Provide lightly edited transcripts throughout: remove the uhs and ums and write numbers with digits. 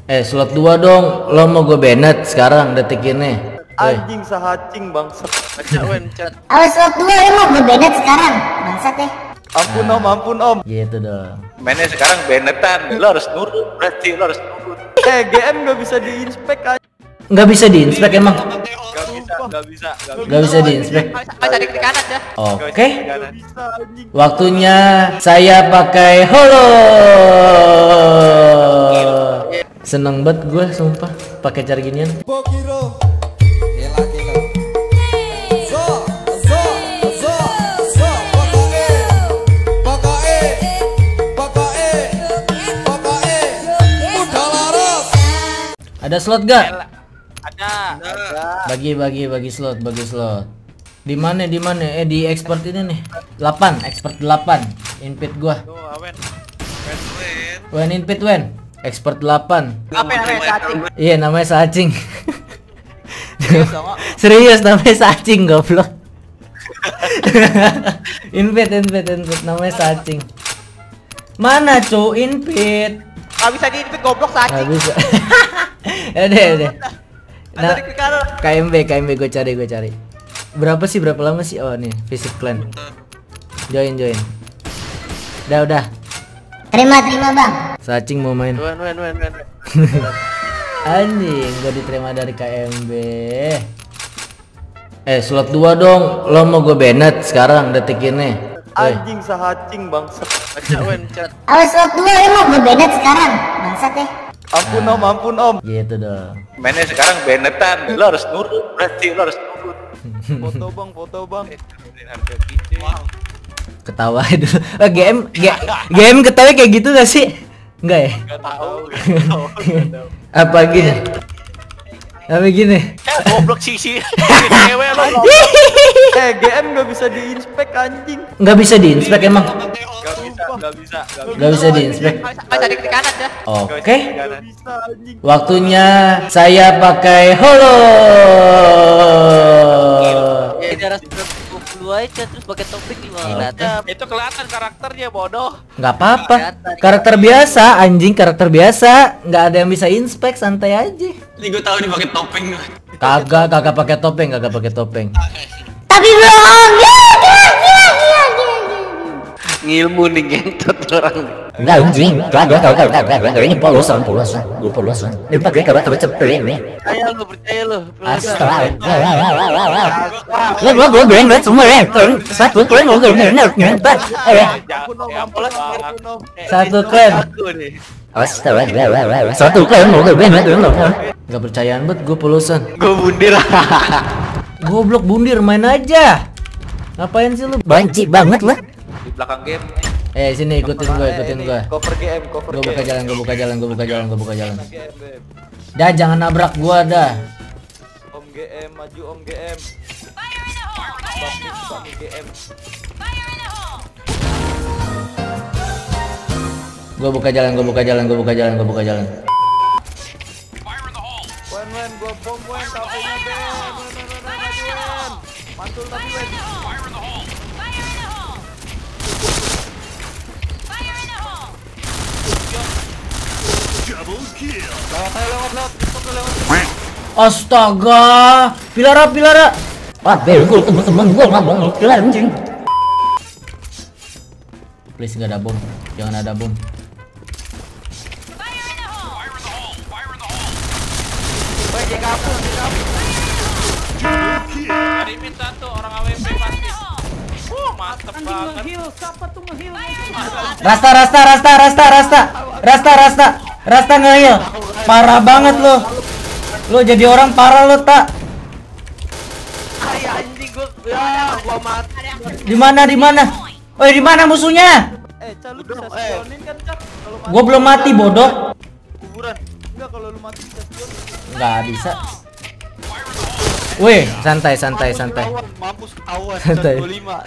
Slot 2 dong. Lo mau gue banned sekarang detik ini. Anjing sahacing bangsat. Awas slot 2 emang gue banned sekarang. Bangsat ya. Ampun om, ampun om. Gitu dong. Mainnya sekarang bannetan, lo harus nurut, berarti lo harus nurut. GM gak bisa diinspek aja. Nggak bisa diinspek emang. Gak bisa. Nggak bisa diinspek. Cari ke kanan ya. Oke. Gak bisa anjing. Waktunya saya pakai holo. Seneng banget gue sumpah pakai cara ginian. Ada slot gak? Ada. Bagi slot. Di mana? Di expert ini nih. 8, expert 8. Invite gua. Tuh, Awen. Wen invite Wen. Expert 8. Apa yang namanya cacing? Iya, namanya Sacing. Serius namanya Sacing goblok. invite namanya Sacing. Mana cu invite? Gak bisa di-invite goblok Nggak cacing. bisa. Udah. Nah, Cari ke kanan. KMB gue cari. Berapa lama sih? Oh nih, visit clan. Join. Udah. Terima bang. Sacing mau main. Wen. Anjing, gue diterima dari KMB. Slot 2 dong. Lo mau gue banned sekarang detik ini. Anjing sahacing bangsat. Awas slot 2 emang gue banned sekarang. Bangsat ya. Ampun om. Gitu dong. Mainnya sekarang bannetan, lo harus nurut, berarti lo harus nurut. Foto bang. Ketawa dulu. GM ketawa kayak gitu gak sih? Enggak ya? Gak tahu. Apa gini? Goblok sih cewek lo. GM gak bisa diinspek anjing. Nggak bisa diinspek emang. Gak bisa. Nggak bisa diinspek. Cari ke kanan ya. Oke. Gak bisa anjing. Waktunya saya pakai holo. Ini harus 20 aja terus pakai topik gimana? Itu kelihatan karakternya bodoh. Nggak apa-apa. Karakter biasa, anjing karakter biasa. Nggak ada yang bisa inspek, santai aja. Ini gue tahu nih pakai topeng. Kagak pakai topeng. Tapi bohong. Ngilmu nih gentot orang. Enggak anjing. Ini polosan. Ini pakai karakter cepet nih. Percaya lo. Astaga. Gue banget semua ya. Satu clan Satu clan. Astaga. Satu clan Gak percayaan banget gue polosan. Gue bundir. Goblok bundir main aja. Ngapain sih lu? Banci banget lah. Di belakang game. Sini ikutin gue. Cover GM. Gue buka jalan. Dah jangan nabrak gua dah. Om GM maju om GM. Baptis GM. Gue buka jalan. Wen gua bom Wen kafenya Ben. Mantul tapi Wen. Lewat. Astaga, pilara. Gue temen-temen gue ngomong pilar anjing. Please nggak ada bom, jangan ada bom. Rimin satu orang AWP pasti. Mantep banget. Rasta nge-heal. Parah banget lo. Lo jadi orang parah lo tak. Anjing gua mati. Di mana? Oi, di mana musuhnya? Cal lu bisa spionin kan Cal? Kalau mati. Gua belum mati bodoh. Kuburan. Enggak kalau lu mati bisa spion. Nggak bisa. Wih, santai. Mampus ketahuan. Santai. 25.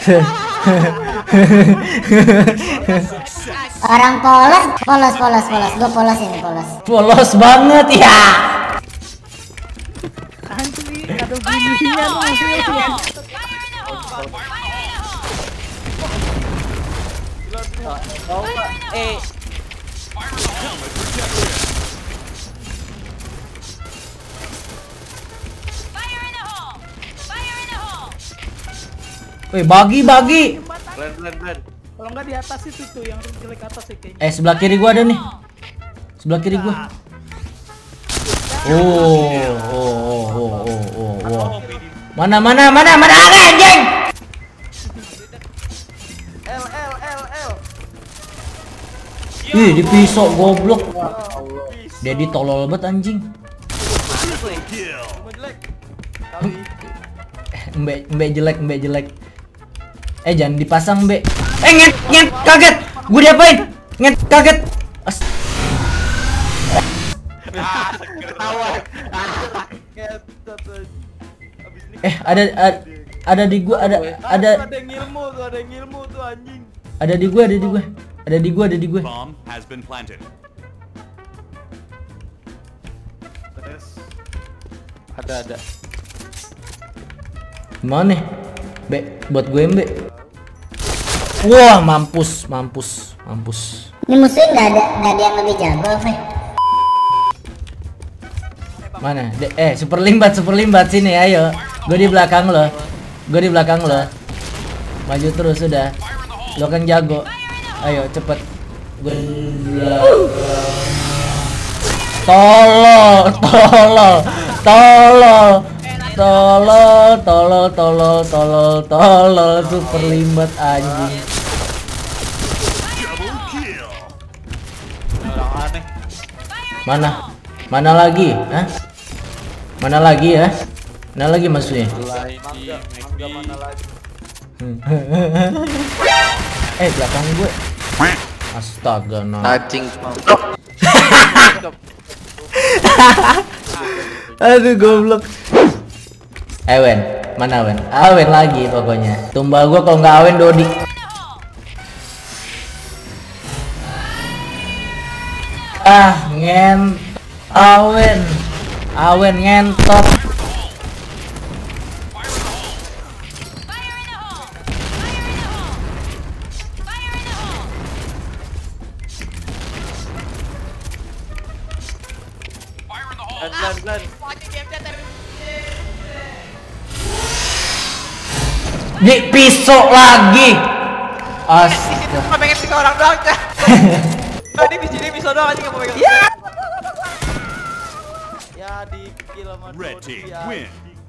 Orang polos. Gue polos ini. Polos banget ya. Ada bunyinya tuh. Wih, bagi. Kalau nggak di atas itu tuh yang jelek atas ya kayaknya. Sebelah kiri gua ada nih. Sebelah kiri gua. Oh. Mana anjing? L. Ih, di pisau goblok. Dedi tolol banget anjing. Mbak jelek. Jangan dipasang, Mbak. Nget, kaget. Gue diapain? Nget, kaget. Ada di gua, ada yang ngilmu tuh anjing. Ada di gua. Bomb has been planted. Ada. Mana? Mbak, buat gue, Mbak. Wah, mampus. Ini musuhnya nggak ada yang lebih jago, Fe. Mana? Super limbat sini, ayo. Gue di belakang lo. Maju terus sudah. Lo kan jago. Ayo cepet. Gue tolol super limbat anjing. Mana lagi? Hah? Mana lagi ya? Mana lagi maksudnya? Mana lagi? Belakang gue. Astaga, no. Cacing. Aduh goblok. Wen, mana Wen? Awen lagi pokoknya. Tumbal gua kalau nggak Awen Dodi. Awen ngentot. Lan. Di pisau lagi. Astaga. Cuma pengen tiga orang doang, Cah. Tadi di sini bisa doang aja enggak mau pegang. Ya di kill sama Red team win.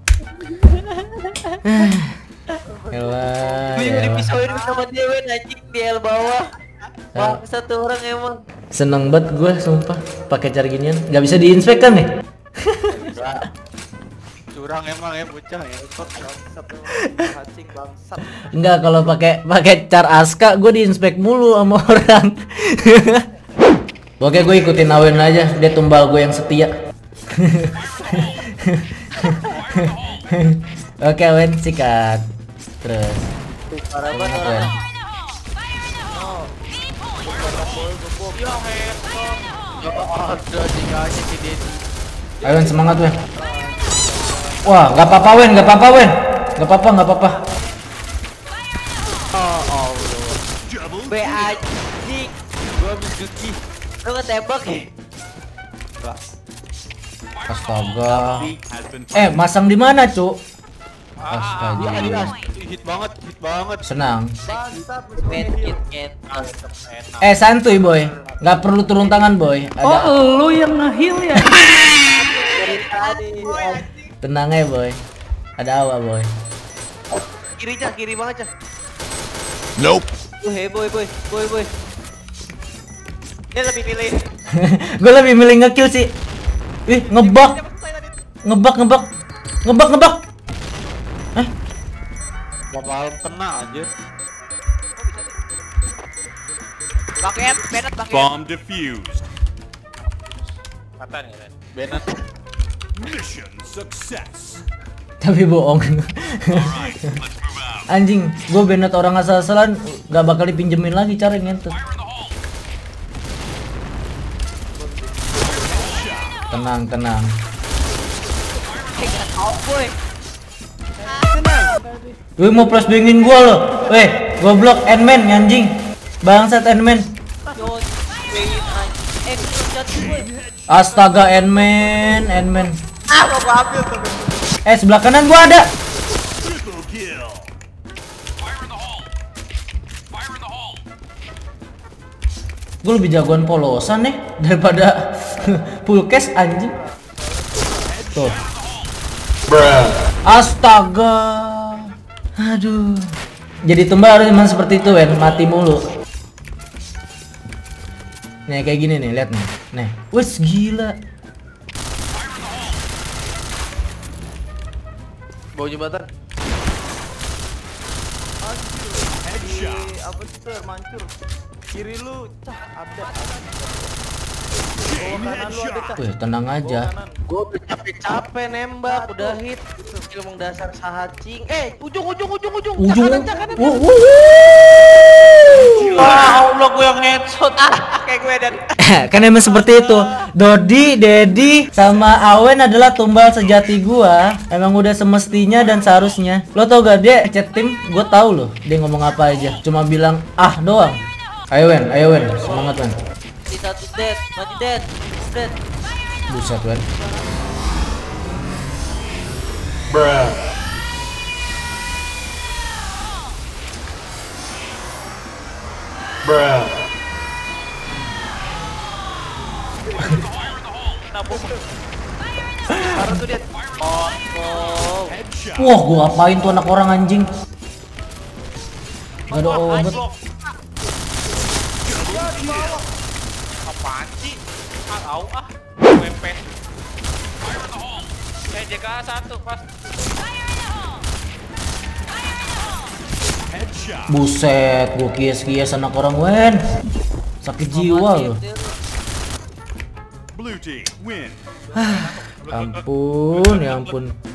Gue dipisauin sama dia, Wen, anjing di L bawah. Satu orang emang. Seneng banget gue sumpah pakai cara ginian. Nggak bisa diinspek kan nih? Curang emang ya bocah ya. Cacing bangsat. Enggak, kalau pakai car aska gue diinspek mulu sama orang. Oke, gue ikutin Awen aja, dia tumbal gue yang setia. Oke, Awen sikat. Terus. Parah banget orang. Awen semangat, Wen. Wah, nggak apa-apa, Wen. Nggak apa-apa. Be anjing. Gua habis cuci. Lu ngetembak ya? Astaga. Masang di mana, Cuk? Astaga. Hit banget. Senang. Nget. Santuy, Boy. Nggak perlu turun tangan, Boy. Ada. Oh, lu yang nge-heal ya? Dari tadi. Tenang ya, Boy. Ada Awa, Boy. Kiri banget, Cah. Nope. Boy. Dia lebih milih. Gue lebih milih nge-kill sih. Ih, ngebak. Bakal kena aja. Bennett. Bomb defused. Kata nih, Ren. Bennett. Mission success. Tapi bohong. Anjing, gue Bennett orang asal-asalan gak bakal dipinjemin lagi cara ngentot. Tenang. Wih, mau flashbangin gua lo. Weh, goblok Endman anjing. Bangsat Endman. Astaga Endman. Mau gua ambil tuh. Sebelah kanan gua ada. Triple kill. Gue lebih jagoan polosan nih daripada full case anjing. Tuh. Astaga. Aduh. Jadi tumbal harus emang seperti itu, Wen, mati mulu. Nih kayak gini nih, lihat nih. Nih, wes gila. Bawah jembatan. Headshot. Apa sih mancur? Kiri lu, cah ada. Chain Kanan lu ada, headshot. cah. Wih, tenang aja. Kanan. Gue udah capek-capek nembak, udah hit. Skill mendasar sahacing. Ujung. Ujung. Kanan. Allah gue yang headshot. Kayak gue dan Kan emang seperti itu. Dodi, Dedi, sama Awen adalah tumbal sejati gua. Emang udah semestinya dan seharusnya. Lo tau gak dia chat tim? Gue tahu loh dia ngomong apa aja. Cuma bilang ah doang. Ayo Wen, semangat Wen. Si satu dead, mati dead. Buset Wen. Parah tuh dia. Oh. Headshot. Wah, gua apain tuh anak orang anjing? Gak ada obat. Apaan sih? Tahu ah. WP. JK 1 pas. Headshot. Buset, gua kias-kias anak orang Wen. Sakit jiwa loh. Blue team win. Ampun, ya ampun.